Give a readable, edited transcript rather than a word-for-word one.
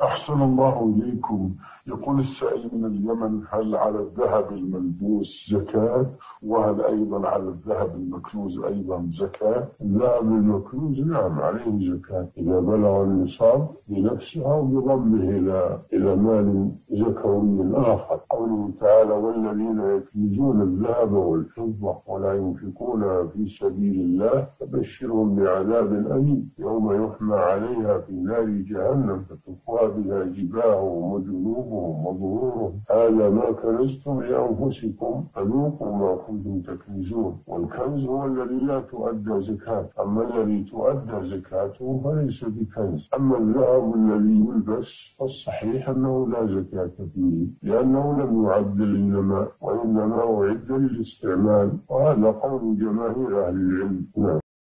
أحسن الله إليكم. يقول السائل من اليمن: هل على الذهب الملبوس زكاة؟ وهل أيضا على الذهب المكنوز أيضا زكاة؟ الذهب المكنوز نعم عليه زكاة إذا بلغ النصاب بنفسه أو بضمه إلى مال زكوي آخر. قوله تعالى: والذين يكنزون الذهب والفضة ولا ينفقونها في سبيل الله فبشرهم بعذاب أليم يوم يحمى عليها في نار جهنم فتكوى بها جباههم وجنوبهم وظهورهم هذا ما كنزتم لأنفسكم فذوقوا ما كنتم تكنزون. والكنز هو الذي لا تؤدى زكاة، أما الذي تؤدى زكاته فليس بكنز. أما الذهب الذي يلبس فالصحيح أنه لا زكاة فيه لأنه لم يعد للنماء وإنما أعد للاستعمال، وهذا قول جماهير أهل العلم.